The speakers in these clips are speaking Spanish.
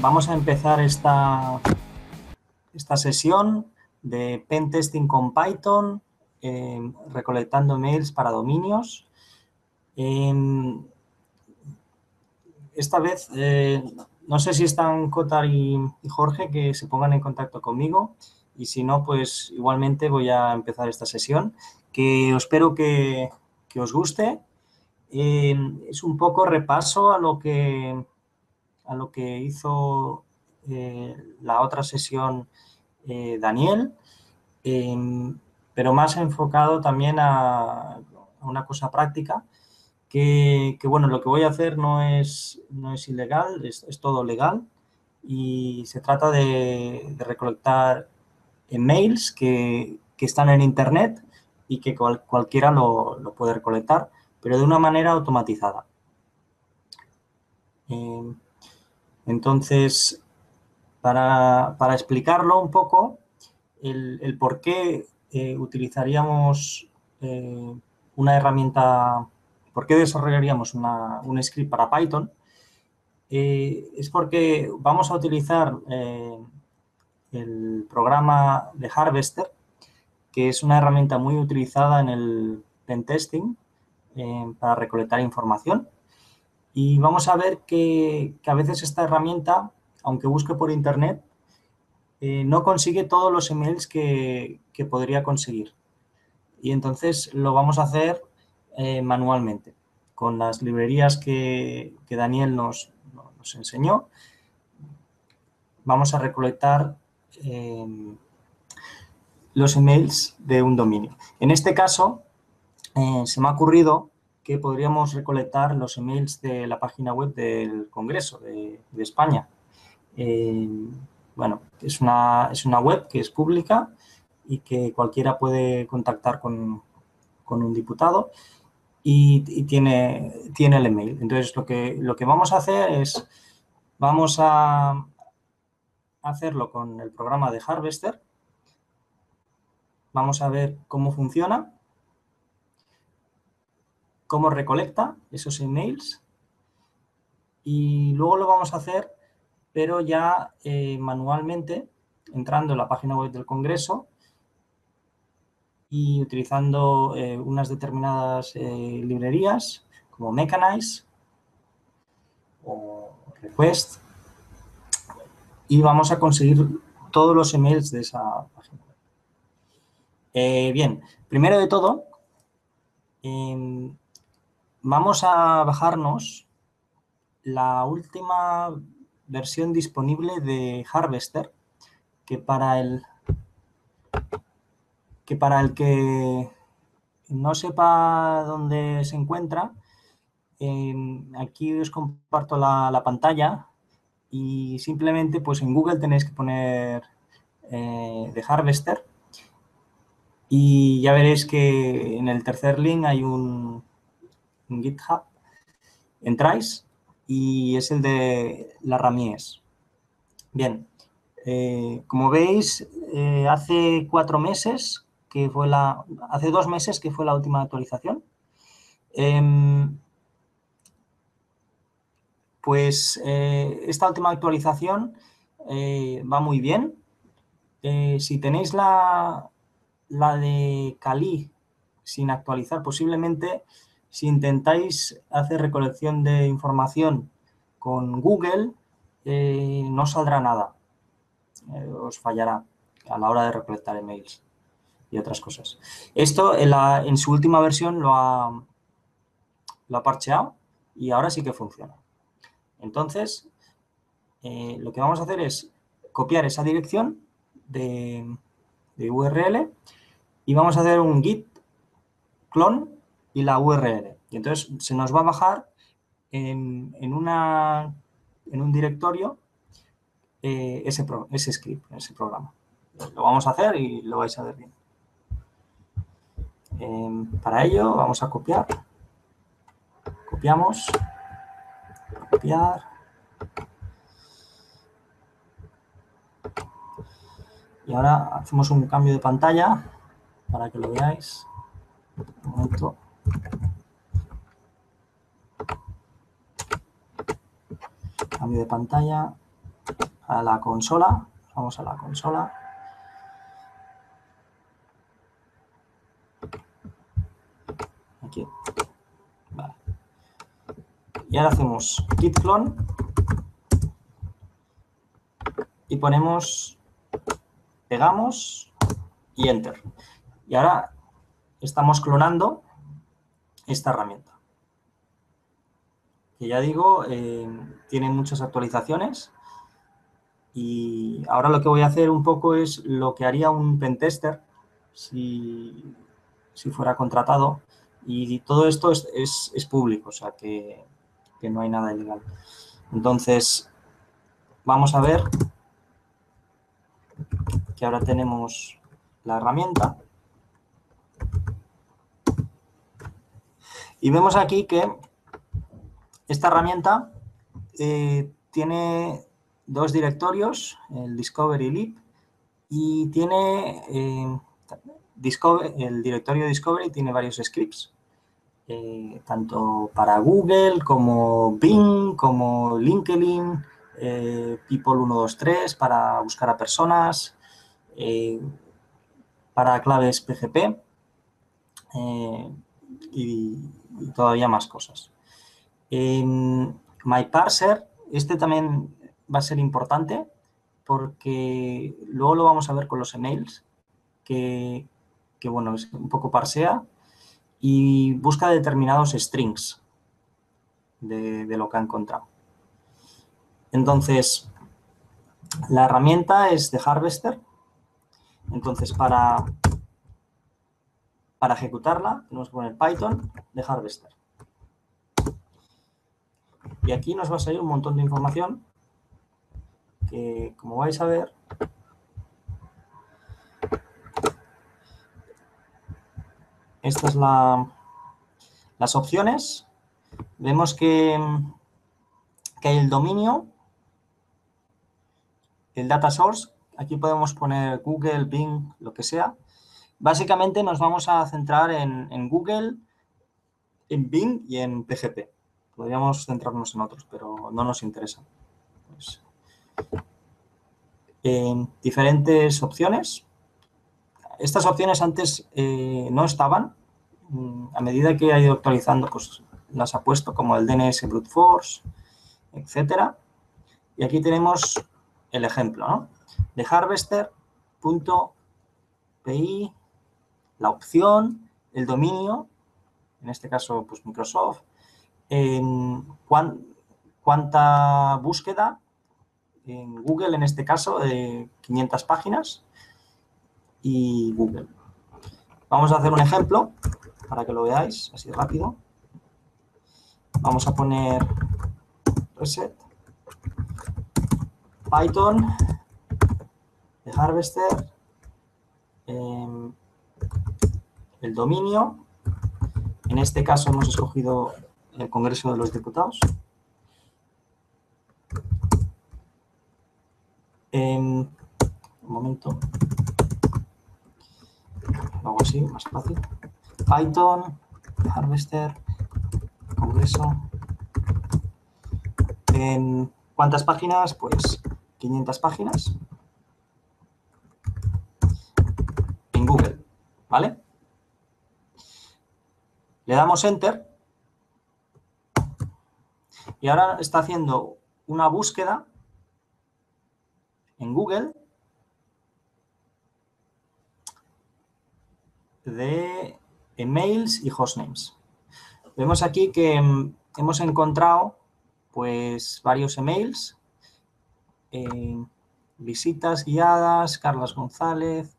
vamos a empezar esta sesión de Pen Testing con Python, recolectando emails para dominios. Esta vez, no sé si están Cotar y Jorge, que se pongan en contacto conmigo, y si no, pues igualmente voy a empezar esta sesión, que espero que os guste. Es un poco repaso a lo que hizo la otra sesión Daniel, pero más enfocado también a una cosa práctica, que bueno, lo que voy a hacer no es ilegal, es todo legal, y se trata de recolectar emails que están en Internet y que cualquiera lo puede recolectar, pero de una manera automatizada. Entonces, para explicarlo un poco, el por qué utilizaríamos una herramienta, por qué desarrollaríamos un script para Python, es porque vamos a utilizar el programa de Harvester, que es una herramienta muy utilizada en el pentesting para recolectar información. Y vamos a ver que a veces esta herramienta, aunque busque por Internet, no consigue todos los emails que podría conseguir. Y entonces lo vamos a hacer manualmente, con las librerías que Daniel nos enseñó. Vamos a recolectar los emails de un dominio. En este caso, se me ha ocurrido que podríamos recolectar los emails de la página web del Congreso de España. Bueno, es una web que es pública y que cualquiera puede contactar con un diputado y tiene el email. Entonces, lo que vamos a hacer es, vamos a hacerlo con el programa de Harvester. Vamos a ver cómo funciona, cómo recolecta esos emails, y luego lo vamos a hacer, pero ya manualmente, entrando en la página web del Congreso y utilizando unas determinadas librerías como Mechanize o Request, y vamos a conseguir todos los emails de esa página web. Bien, primero de todo, vamos a bajarnos la última versión disponible de Harvester, que para el que no sepa dónde se encuentra, aquí os comparto la pantalla, y simplemente pues en Google tenéis que poner de Harvester, y ya veréis que en el tercer link hay un GitHub. Entráis y es el de la Ramies. Bien, como veis, hace 4 meses que fue hace 2 meses que fue la última actualización. Pues esta última actualización va muy bien. Si tenéis la de Kali sin actualizar, posiblemente si intentáis hacer recolección de información con Google, no saldrá nada. Os fallará a la hora de recolectar emails y otras cosas. Esto en su última versión lo ha parcheado y ahora sí que funciona. Entonces, lo que vamos a hacer es copiar esa dirección de URL y vamos a hacer un git clone y la URL. Y entonces se nos va a bajar en un directorio ese script, ese programa. Lo vamos a hacer y lo vais a ver bien. Para ello vamos a copiar. Copiamos. Copiar. Y ahora hacemos un cambio de pantalla para que lo veáis. Un momento. Cambio de pantalla. a la consola. Vamos a la consola. Aquí. Vale. Y ahora hacemos git clone y ponemos, pegamos y enter. Y ahora estamos clonando esta herramienta. Que ya digo, tiene muchas actualizaciones. Y ahora lo que voy a hacer un poco es lo que haría un pentester si fuera contratado. Y todo esto es público, o sea que no hay nada ilegal. Entonces, vamos a ver que ahora tenemos la herramienta. Y vemos aquí que esta herramienta tiene dos directorios, el Discovery Lib, y tiene el directorio Discovery tiene varios scripts, tanto para Google como Bing, como LinkedIn, People123 para buscar a personas, para claves PGP y todavía más cosas. MyParser, este también va a ser importante porque luego lo vamos a ver con los emails, que bueno, es un poco parsea y busca determinados strings de lo que ha encontrado. Entonces, la herramienta es de Harvester. Entonces, para ejecutarla, tenemos que poner Python de Harvester. Y aquí nos va a salir un montón de información que, como vais a ver, estas son las opciones. Vemos que hay el dominio, el data source. Aquí podemos poner Google, Bing, lo que sea. Básicamente nos vamos a centrar en Google, en Bing y en PGP. Podríamos centrarnos en otros, pero no nos interesa. Pues, diferentes opciones. Estas opciones antes no estaban. A medida que ha ido actualizando, pues las ha puesto, como el DNS Brute Force, etcétera. Y aquí tenemos el ejemplo, ¿no? De harvester.pi, la opción, el dominio, en este caso, pues Microsoft, cuánta búsqueda, en Google, en este caso, 500 páginas, y Google. Vamos a hacer un ejemplo para que lo veáis así rápido. Vamos a poner reset, Python, de Harvester, el dominio. En este caso hemos escogido el Congreso de los Diputados. Un momento. Lo hago así, más fácil. Python, Harvester, Congreso. ¿En cuántas páginas? Pues 500 páginas. En Google, ¿vale? Le damos Enter. Y ahora está haciendo una búsqueda en Google de emails y hostnames. Vemos aquí que hemos encontrado pues varios emails, visitas guiadas, Carlos González,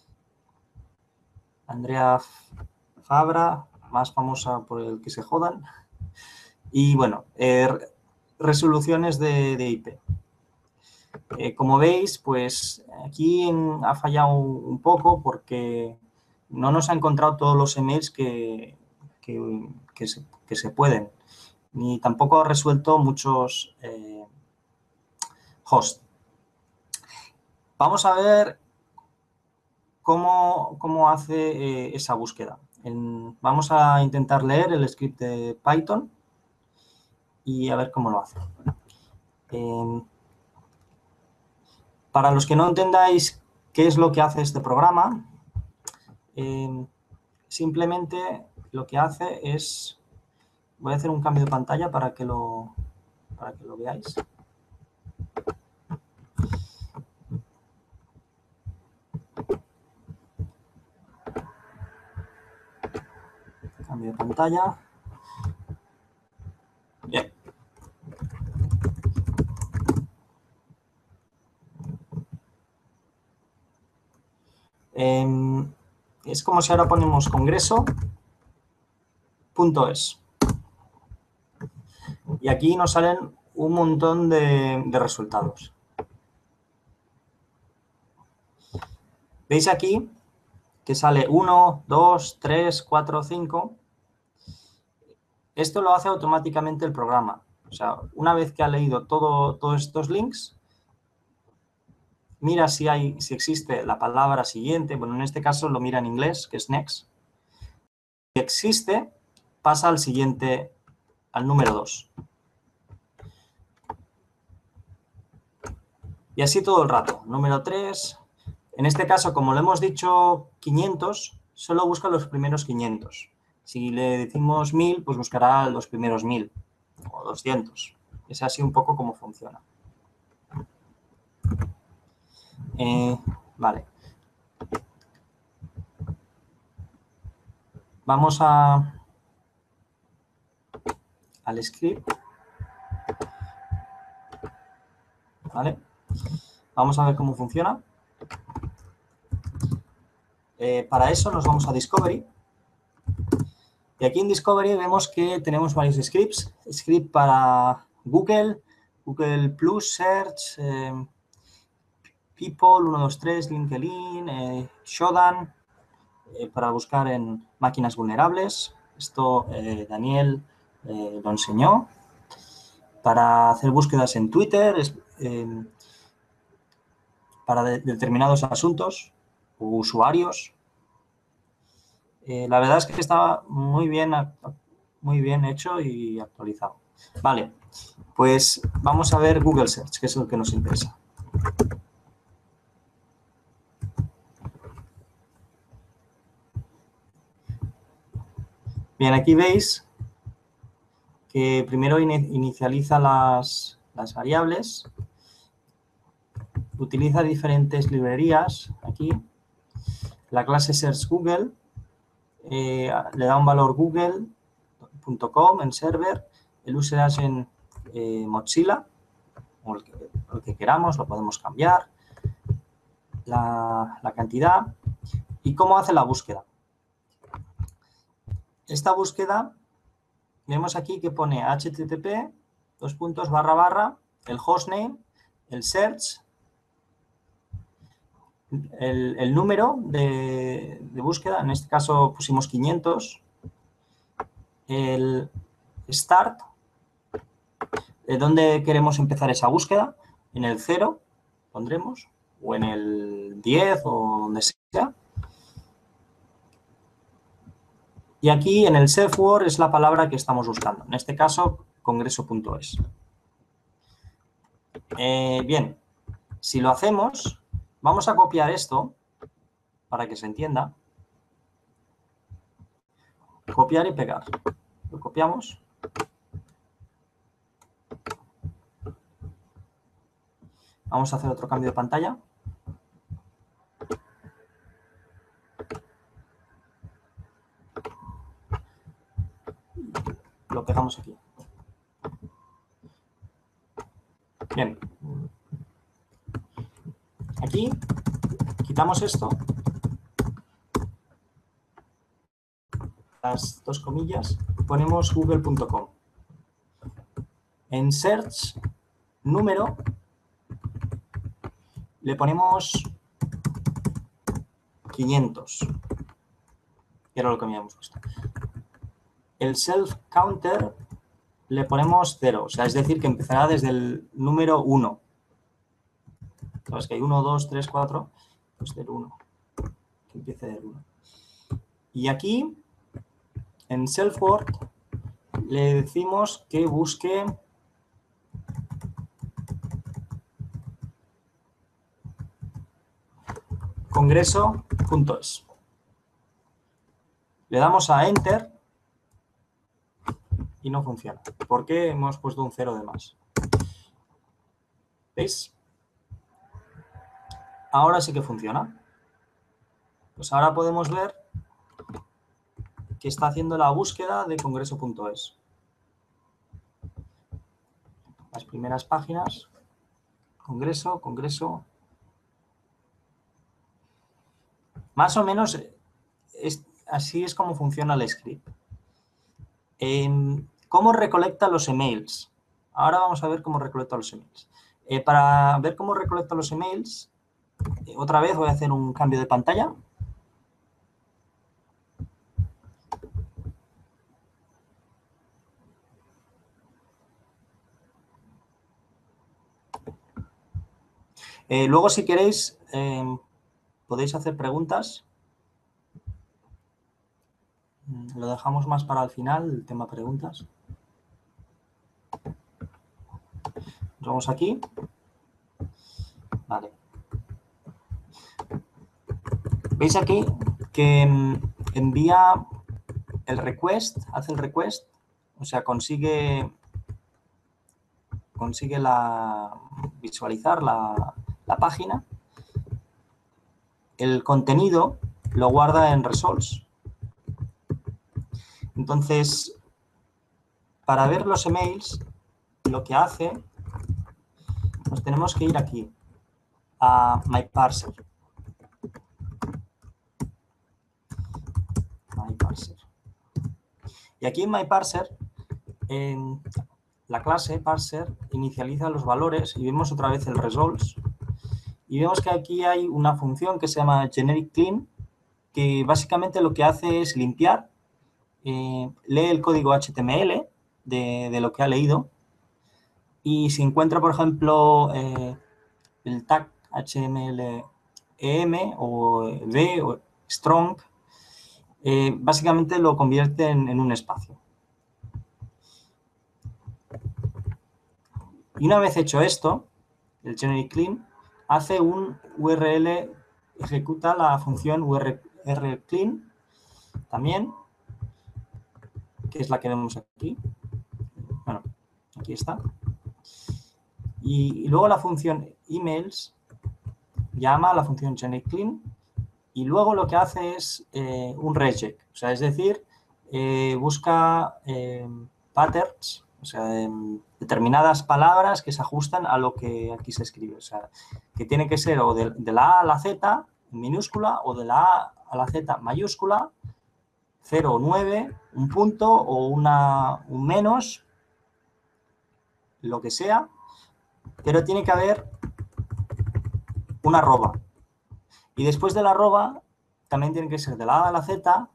Andrea Fabra, más famosa por el que se jodan, y bueno, resoluciones de IP. Como veis, pues aquí ha fallado un poco porque no nos ha encontrado todos los emails que se pueden, ni tampoco ha resuelto muchos hosts. Vamos a ver cómo hace esa búsqueda. Vamos a intentar leer el script de Python y a ver cómo lo hace. Para los que no entendáis qué es lo que hace este programa, simplemente lo que hace es... Voy a hacer un cambio de pantalla para que lo veáis. Cambio de pantalla. Bien. Es como si ahora ponemos congreso.es. Y aquí nos salen un montón de resultados. ¿Veis aquí que sale 1, 2, 3, 4, 5? Esto lo hace automáticamente el programa. O sea, una vez que ha leído todos estos links, mira si existe la palabra siguiente. Bueno, en este caso lo mira en inglés, que es next. Si existe, pasa al siguiente, al número 2. Y así todo el rato. Número 3. En este caso, como le hemos dicho 500, solo busca los primeros 500. Si le decimos 1000, pues buscará los primeros 1000 o 200. Es así un poco como funciona. Vale. Vamos al script. ¿Vale? Vamos a ver cómo funciona. Para eso nos vamos a Discovery. Y aquí en Discovery vemos que tenemos varios scripts. Script para Google, Google Plus Search, People, 123, LinkedIn, Shodan, para buscar en máquinas vulnerables. Esto Daniel lo enseñó. Para hacer búsquedas en Twitter, para determinados asuntos o usuarios. La verdad es que está muy bien hecho y actualizado. Vale, pues vamos a ver Google Search, que es lo que nos interesa. Bien, aquí veis que primero inicializa las variables, utiliza diferentes librerías aquí. La clase Search Google le da un valor google.com en server, el usage en Mozilla, o el que queramos, lo podemos cambiar, la cantidad y cómo hace la búsqueda. Esta búsqueda, vemos aquí que pone http, el hostname, el search, el número de búsqueda, en este caso pusimos 500, el start, de dónde queremos empezar esa búsqueda, en el 0 pondremos, o en el 10 o donde sea. Y aquí en el self word es la palabra que estamos buscando, en este caso congreso.es. Bien, si lo hacemos, vamos a copiar esto para que se entienda. Copiar y pegar. Lo copiamos. Vamos a hacer otro cambio de pantalla. Lo pegamos aquí. Bien. Aquí quitamos esto. Las dos comillas. Ponemos google.com. En search, número, le ponemos 500. Y era lo que habíamos puesto. El self counter le ponemos 0, o sea, es decir, que empezará desde el número 1. Sabes que hay 1, 2, 3, 4, pues del 1. Que empiece del 1. Y aquí, en self word, le decimos que busque congreso.es. Le damos a Enter y no funciona. ¿Por qué hemos puesto un 0 de más? ¿Veis? Ahora sí que funciona. Pues ahora podemos ver que está haciendo la búsqueda de congreso.es. Las primeras páginas, congreso. Más o menos así es como funciona el script. ¿Cómo recolecta los emails? Ahora vamos a ver cómo recolecta los emails. Para ver cómo recolecta los emails, otra vez voy a hacer un cambio de pantalla. Luego, si queréis, podéis hacer preguntas. Lo dejamos más para el final, el tema preguntas. Nos vamos aquí. Vale. ¿Veis aquí que envía el request, hace el request, o sea, consigue visualizar la página? El contenido lo guarda en Results. Entonces, para ver los emails, lo que hace, nos tenemos que ir aquí, a MyParser. Y aquí en MyParser, en la clase parser inicializa los valores y vemos otra vez el results. Y vemos que aquí hay una función que se llama generic clean, que básicamente lo que hace es limpiar, lee el código HTML de lo que ha leído, y si encuentra, por ejemplo, el tag HTML EM o D o strong, básicamente lo convierte en un espacio. Y una vez hecho esto, el generic clean hace un URL, ejecuta la función URL clean también, que es la que vemos aquí. Bueno, aquí está. Y luego la función emails llama a la función generic clean y luego lo que hace es un regex, o sea, es decir, busca patterns, o sea, determinadas palabras que se ajustan a lo que aquí se escribe, o sea, que tiene que ser o de la A a la Z en minúscula o de la A a la Z mayúscula, 0 o 9, un punto o un menos, lo que sea, pero tiene que haber una arroba. Y después de la arroba también tiene que ser de la A a la Z,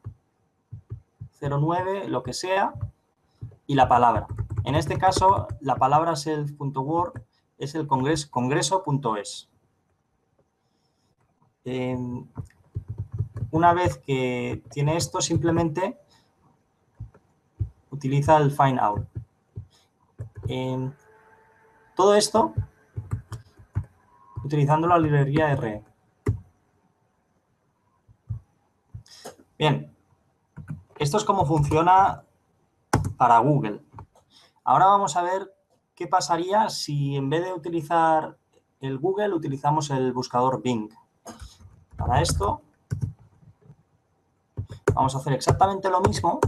09, lo que sea, y la palabra. En este caso, la palabra self.word es el congreso.es. Una vez que tiene esto, simplemente utiliza el find out. Todo esto utilizando la librería R. Bien, esto es cómo funciona para Google. Ahora vamos a ver qué pasaría si en vez de utilizar el Google utilizamos el buscador Bing. Para esto vamos a hacer exactamente lo mismo,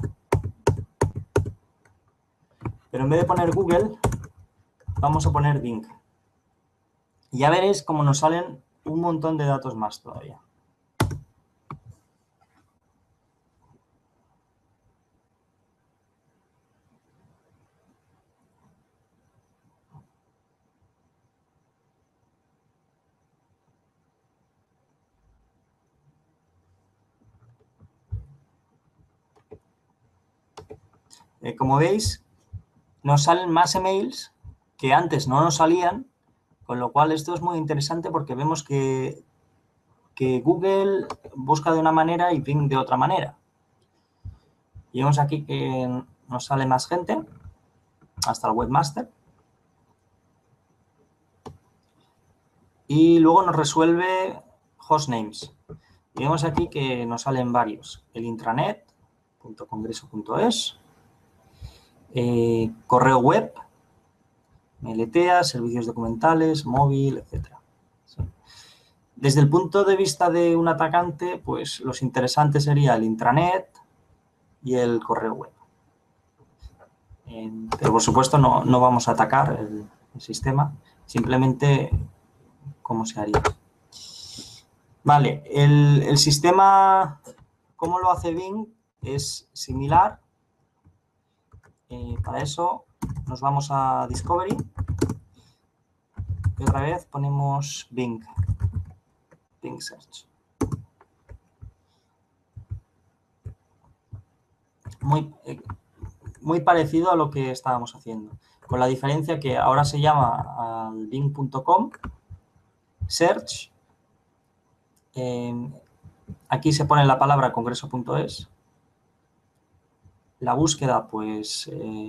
pero en vez de poner Google vamos a poner Bing. Y ya veréis cómo nos salen un montón de datos más todavía. Como veis, nos salen más emails que antes no nos salían, con lo cual esto es muy interesante porque vemos que Google busca de una manera y Bing de otra manera. Y vemos aquí que nos sale más gente, hasta el webmaster. Y luego nos resuelve hostnames. Y vemos aquí que nos salen varios. El intranet.congreso.es, correo web, MLTA, servicios documentales, móvil, etc. ¿Sí? Desde el punto de vista de un atacante, pues los interesantes sería el intranet y el correo web. Pero por supuesto no vamos a atacar el sistema, simplemente cómo se haría. Vale, el sistema, cómo lo hace Bing, es similar. Para eso nos vamos a Discovery y otra vez ponemos Bing Search. Muy parecido a lo que estábamos haciendo, con la diferencia que ahora se llama al bing.com search. Aquí se pone la palabra congreso.es. La búsqueda, pues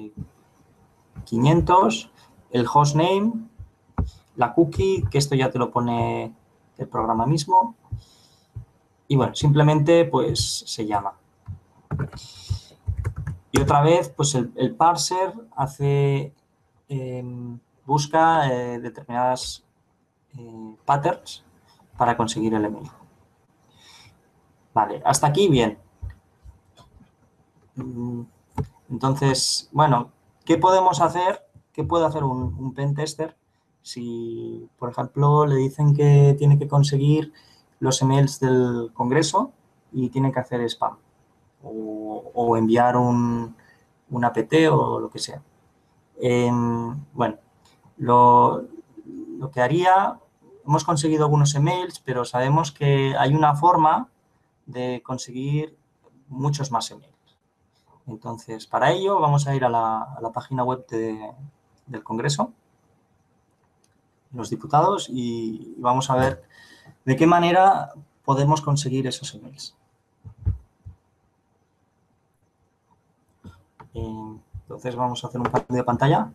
500, el hostname, la cookie, que esto ya te lo pone el programa mismo. Y bueno, simplemente pues se llama. Y otra vez, pues el parser hace, busca determinadas patterns para conseguir el email. Vale, hasta aquí bien. Entonces, bueno, ¿qué podemos hacer? ¿Qué puede hacer un pentester si, por ejemplo, le dicen que tiene que conseguir los emails del Congreso y tiene que hacer spam o enviar un apt o lo que sea? Bueno, lo que haría, hemos conseguido algunos emails, pero sabemos que hay una forma de conseguir muchos más emails. Entonces, para ello vamos a ir a la página web del Congreso, los diputados, y vamos a ver de qué manera podemos conseguir esos emails. Entonces vamos a hacer un cambio de pantalla.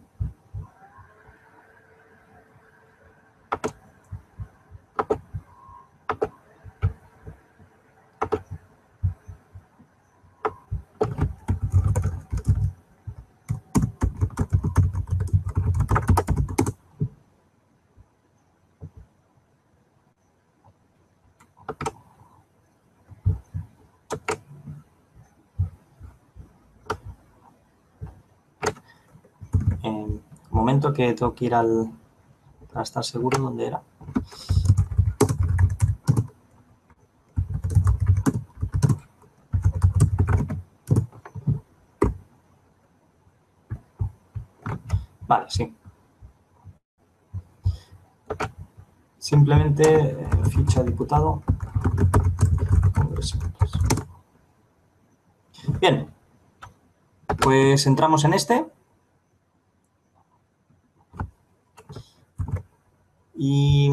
Un momento que tengo que ir para estar seguro dónde era. Vale, sí. Simplemente ficha diputado. Congreso. Bien, pues entramos en este. Y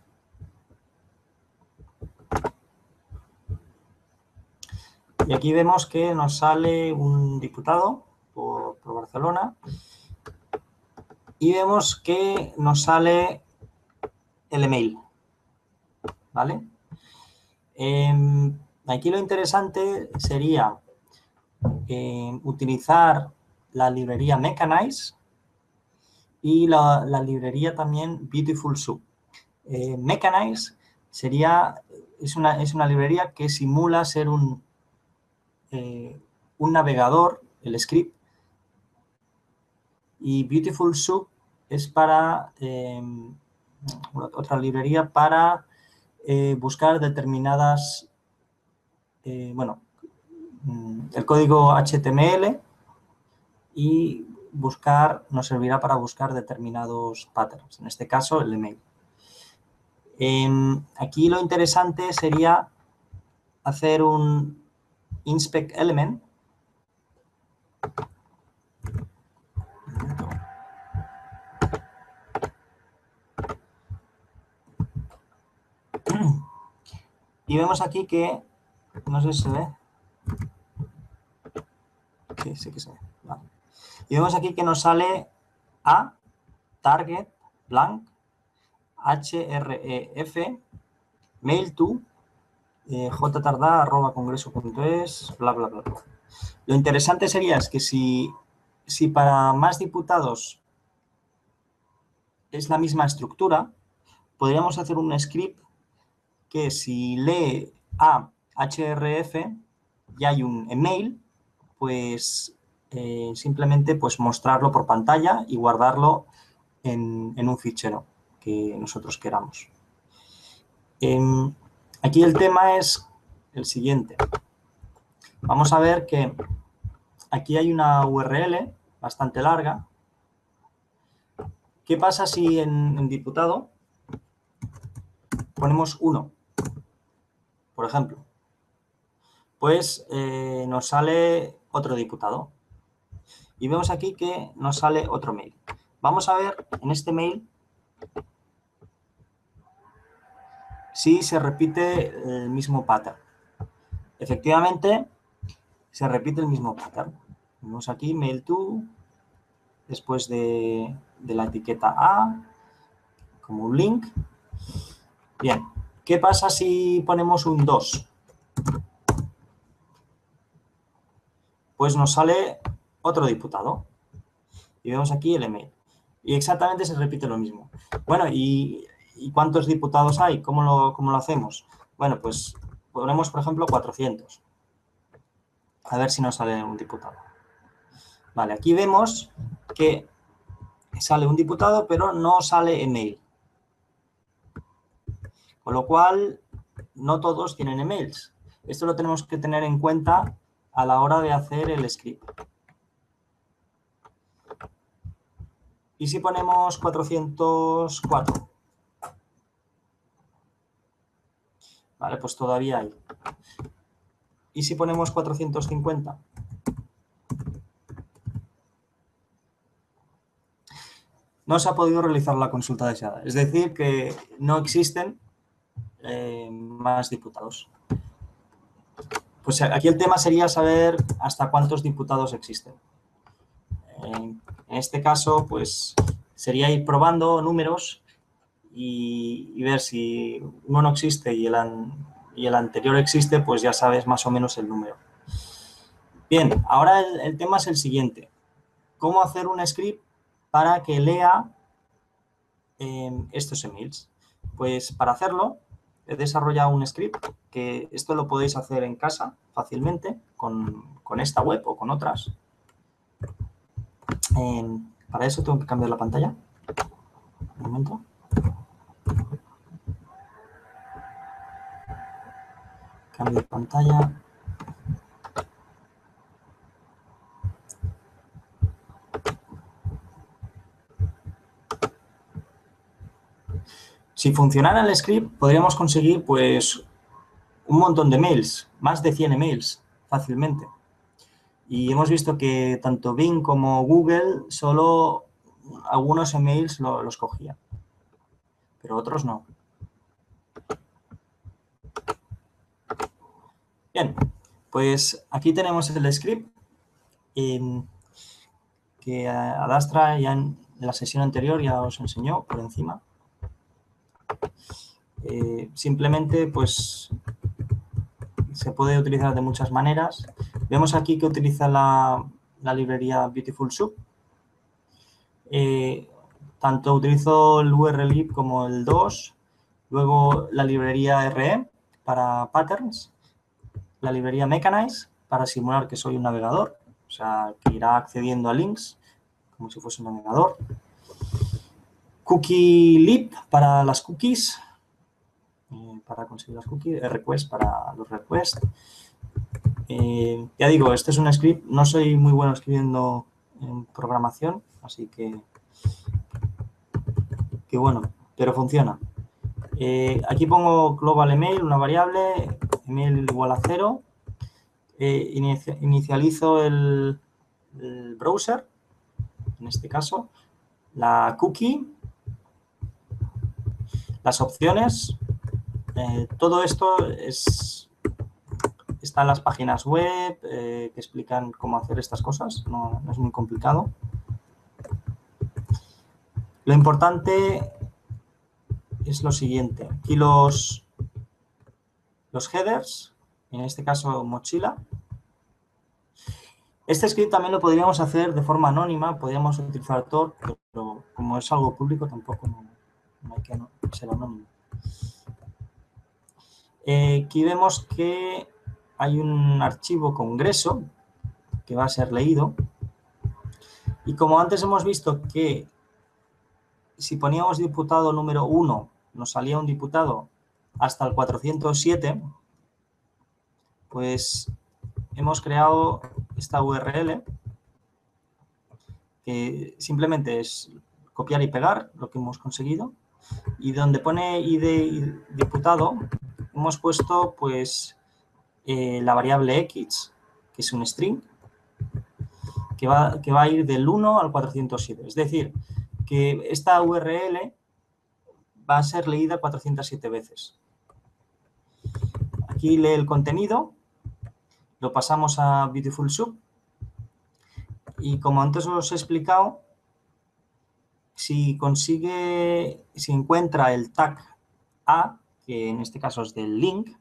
aquí vemos que nos sale un diputado por Barcelona y vemos que nos sale el email, ¿vale? Aquí lo interesante sería utilizar la librería Mechanize y la librería también Beautiful Soup. Mechanize es una librería que simula ser un navegador, el script, y Beautiful Soup es para otra librería para buscar determinadas, el código HTML, y nos servirá para buscar determinados patterns, en este caso el email. Aquí lo interesante sería hacer un inspect element. Y vemos aquí que, no sé si se ve. Sí que se ve. Vale. Y vemos aquí que nos sale a target blank href mail to jtarda@congreso.es, bla, bla, bla, bla. Lo interesante sería es que si para más diputados es la misma estructura, podríamos hacer un script que si lee a href y hay un email, pues simplemente pues mostrarlo por pantalla y guardarlo en un fichero que nosotros queramos. Aquí el tema es el siguiente. Vamos a ver que aquí hay una URL bastante larga. ¿Qué pasa si en diputado ponemos 1, por ejemplo? Pues nos sale otro diputado. Y vemos aquí que nos sale otro mail. Vamos a ver en este mail si se repite el mismo pattern. Efectivamente, se repite el mismo pattern. Vemos aquí mail to, después de la etiqueta A, como un link. Bien, ¿qué pasa si ponemos un 2? Pues nos sale otro diputado. Y vemos aquí el email. Y exactamente se repite lo mismo. Bueno, ¿y cuántos diputados hay? ¿Cómo lo hacemos? Bueno, pues ponemos, por ejemplo, 400. A ver si nos sale un diputado. Vale, aquí vemos que sale un diputado, pero no sale email. Con lo cual, no todos tienen emails. Esto lo tenemos que tener en cuenta a la hora de hacer el script. ¿Y si ponemos 404? Vale, pues todavía hay. ¿Y si ponemos 450? No se ha podido realizar la consulta deseada. Es decir, que no existen más diputados. Pues aquí el tema sería saber hasta cuántos diputados existen. En este caso, pues sería ir probando números y ver si uno no existe y el anterior existe, pues ya sabes más o menos el número. Bien, ahora el tema es el siguiente. ¿Cómo hacer un script para que lea estos emails? Pues para hacerlo he desarrollado un script que esto lo podéis hacer en casa fácilmente con esta web o con otras. Para eso tengo que cambiar la pantalla. Un momento. Cambio de pantalla. Si funcionara el script, podríamos conseguir pues un montón de mails, más de 100 emails fácilmente. Y hemos visto que tanto Bing como Google solo algunos emails los cogían, pero otros no. Bien, pues aquí tenemos el script que Adastra ya en la sesión anterior ya os enseñó por encima. Simplemente pues se puede utilizar de muchas maneras. Vemos aquí que utiliza la librería Beautiful Soup. Tanto utilizo el URLlib como el 2, luego la librería RE para patterns, la librería Mechanize para simular que soy un navegador, o sea, que irá accediendo a links como si fuese un navegador. CookieLib para las cookies, para conseguir las cookies, request para los requests. Ya digo, este es un script, no soy muy bueno escribiendo en programación, así que bueno, pero funciona. Aquí pongo global email, una variable, email igual a 0. Inicializo el browser, en este caso, la cookie, las opciones. Todo esto está en las páginas web que explican cómo hacer estas cosas, no es muy complicado. Lo importante es lo siguiente. Aquí los los headers, en este caso Mochila. Este script también lo podríamos hacer de forma anónima, podríamos utilizar Tor, pero como es algo público tampoco no hay que ser anónimo. Aquí vemos que hay un archivo congreso que va a ser leído. Y como antes hemos visto que si poníamos diputado número 1, nos salía un diputado hasta el 407, pues hemos creado esta URL que simplemente es copiar y pegar lo que hemos conseguido. Y donde pone ID diputado, hemos puesto pues la variable X, que es un string, que va a ir del 1 al 407. Es decir, que esta URL va a ser leída 407 veces. Aquí lee el contenido, lo pasamos a Beautiful Soup y como antes os he explicado, si encuentra el tag A, que en este caso es del link,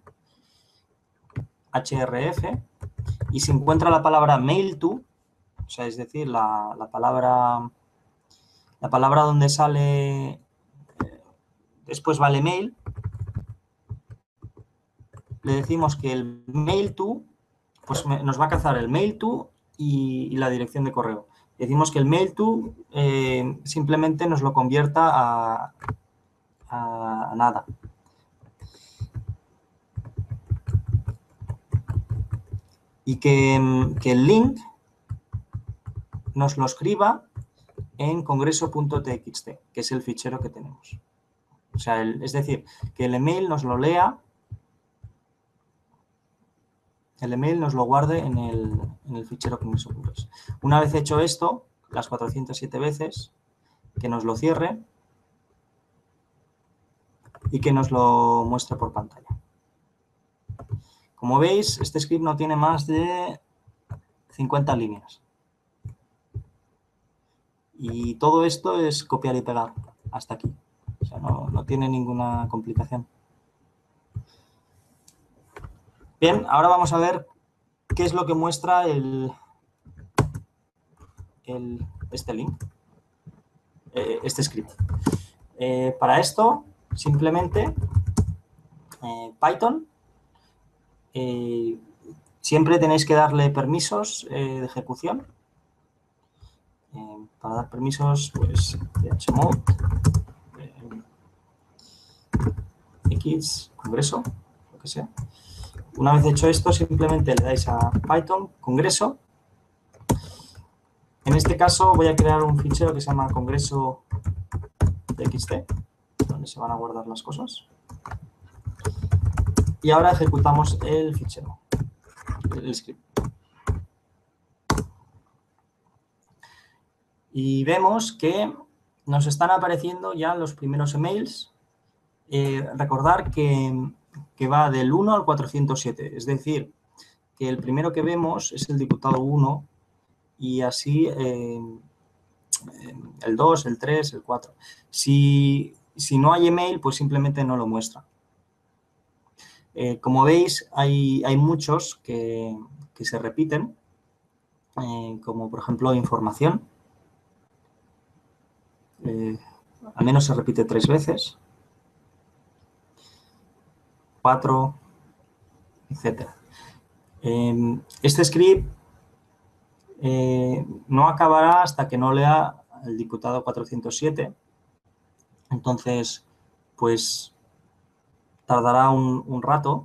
href, y si encuentra la palabra mail to, o sea, es decir, la palabra donde sale después vale mail, le decimos que el mail to, pues nos va a cazar el mail to y la dirección de correo. Decimos que el mail to simplemente nos lo convierta a nada. Y que el link nos lo escriba en congreso.txt, que es el fichero que tenemos. O sea, es decir, que el email nos lo lea, el email nos lo guarde en el fichero congreso.es. Una vez hecho esto, las 407 veces, que nos lo cierre y que nos lo muestre por pantalla. Como veis, este script no tiene más de 50 líneas. Y todo esto es copiar y pegar hasta aquí. O sea, no tiene ninguna complicación. Bien, ahora vamos a ver qué es lo que muestra este link, este script. Para esto, simplemente Python, siempre tenéis que darle permisos de ejecución. Para dar permisos, pues chmod x congreso, lo que sea. Una vez hecho esto, simplemente le dais a Python congreso. En este caso voy a crear un fichero que se llama congreso.txt, donde se van a guardar las cosas. Y ahora ejecutamos el fichero, el script. Y vemos que nos están apareciendo ya los primeros emails. Recordar que va del 1 al 407, es decir, que el primero que vemos es el diputado 1 y así el 2, el 3, el 4. Si no hay email, pues simplemente no lo muestra. Como veis, hay muchos que se repiten, como por ejemplo información. Al menos se repite 3 veces. 4, etc. Este script no acabará hasta que no lea el diputado 407. Entonces, pues tardará un rato.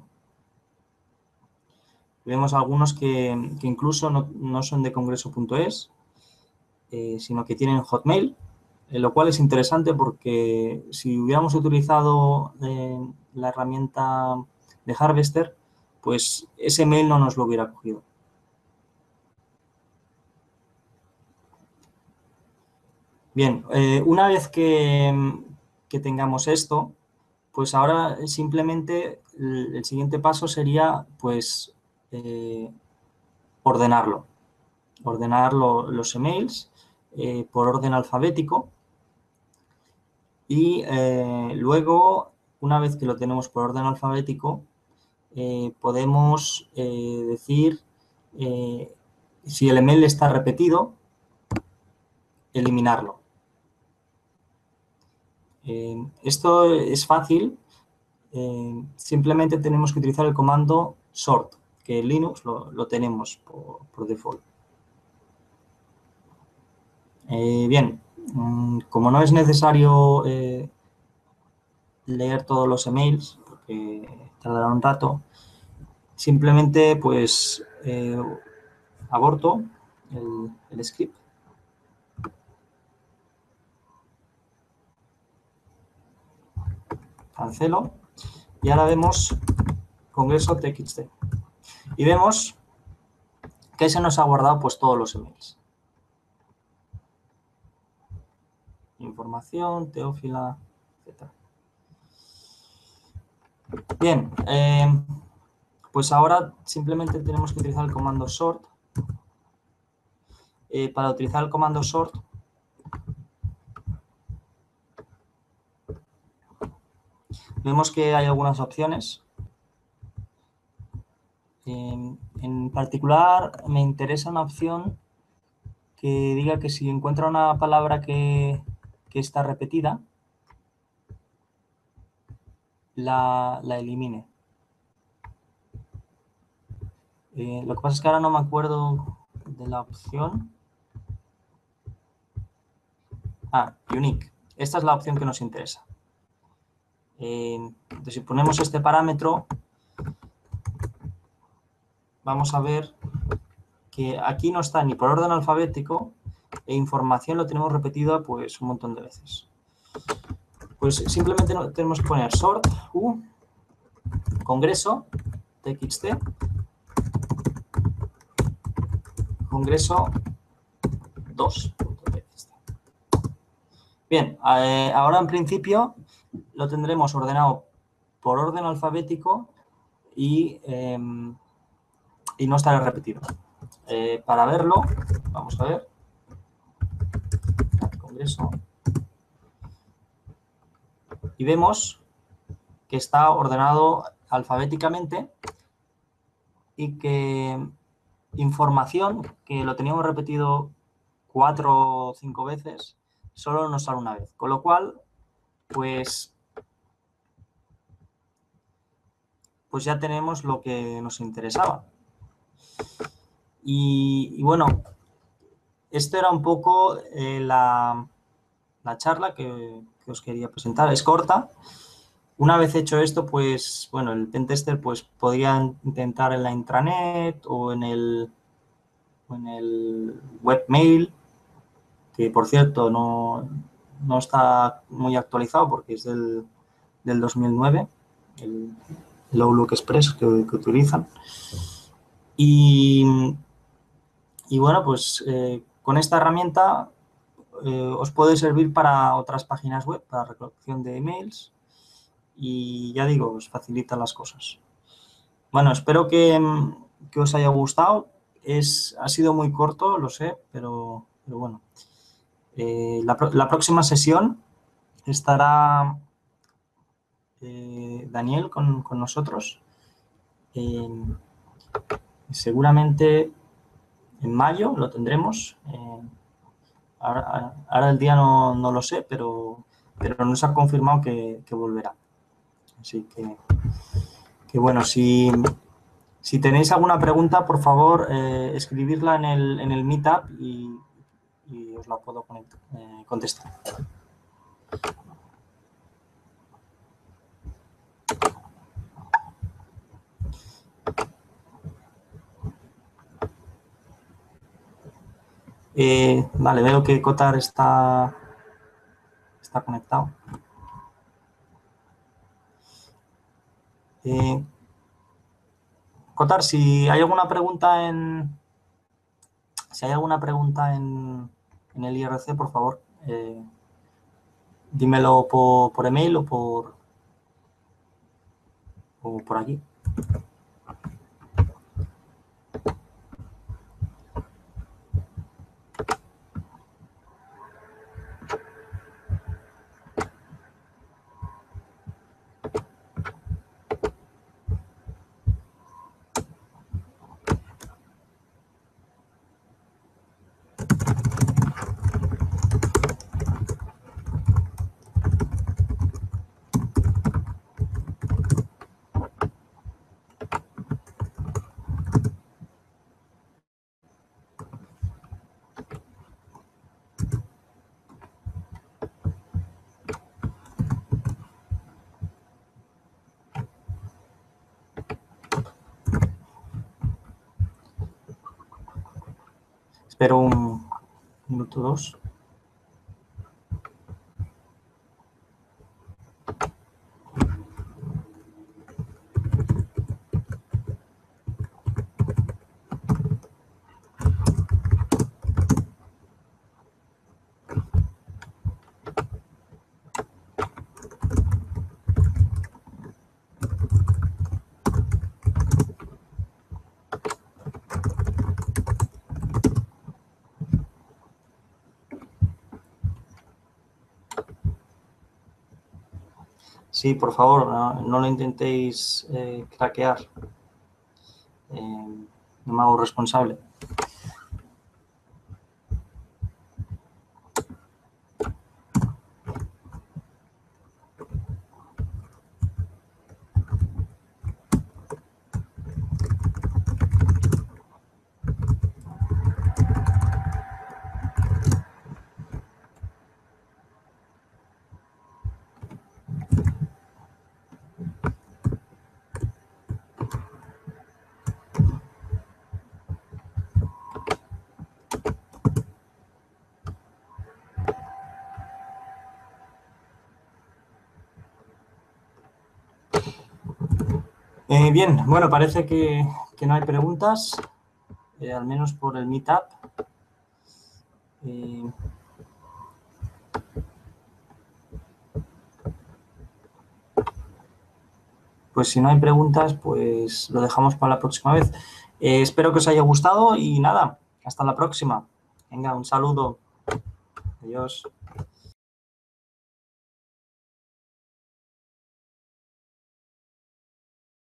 Vemos algunos que incluso no son de congreso.es, sino que tienen Hotmail, lo cual es interesante porque si hubiéramos utilizado la herramienta de Harvester, pues ese mail no nos lo hubiera cogido. Bien, una vez que tengamos esto, pues ahora simplemente el siguiente paso sería pues ordenarlo. Ordenar los emails por orden alfabético y luego, una vez que lo tenemos por orden alfabético, podemos decir si el email está repetido, eliminarlo. Esto es fácil. Simplemente tenemos que utilizar el comando sort, que en Linux lo tenemos por default. Bien, como no es necesario leer todos los emails, porque tardará un rato, simplemente pues aborto el script. Cancelo. Y ahora vemos congreso.txt. Y vemos que se nos ha guardado pues todos los emails. Información, Teófila, etc. Bien, pues ahora simplemente tenemos que utilizar el comando sort. Para utilizar el comando sort, vemos que hay algunas opciones. En particular, me interesa una opción que diga que si encuentra una palabra que está repetida, la elimine. Lo que pasa es que ahora no me acuerdo de la opción. Unique. Esta es la opción que nos interesa. Entonces, si ponemos este parámetro, vamos a ver que aquí no está ni por orden alfabético e información lo tenemos repetido pues un montón de veces. Pues simplemente tenemos que poner sort u congreso txt congreso 2.txt. Bien, ahora en principio lo tendremos ordenado por orden alfabético y no estará repetido. Para verlo, vamos a ver. Congreso. Y vemos que está ordenado alfabéticamente y que información, que lo teníamos repetido 4 o 5 veces, solo nos sale una vez. Con lo cual, pues ya tenemos lo que nos interesaba. Y bueno, esto era un poco la charla que os quería presentar. Es corta. Una vez hecho esto, pues bueno, el pentester pues podría intentar en la intranet o en el webmail, que por cierto no está muy actualizado porque es del 2009, el Outlook Express que utilizan. Y bueno, pues con esta herramienta os puede servir para otras páginas web, para recolección de emails, y ya digo, os facilita las cosas. Bueno, espero que os haya gustado. Ha sido muy corto, lo sé, pero bueno. La próxima sesión estará Daniel con nosotros. Seguramente en mayo lo tendremos. Ahora el día no lo sé, pero nos ha confirmado que volverá. Así que bueno, si tenéis alguna pregunta, por favor, escribirla en el Meetup y os la puedo contestar. Vale, veo que Cotar está conectado. Cotar, si hay alguna pregunta en el IRC, por favor, dímelo por email o por aquí. Espero un minuto o dos. Sí, por favor, no lo intentéis craquear. No me hago responsable. Bien, bueno, parece que no hay preguntas, al menos por el Meetup. Pues si no hay preguntas, pues lo dejamos para la próxima vez. Espero que os haya gustado y nada, hasta la próxima. Venga, un saludo. Adiós.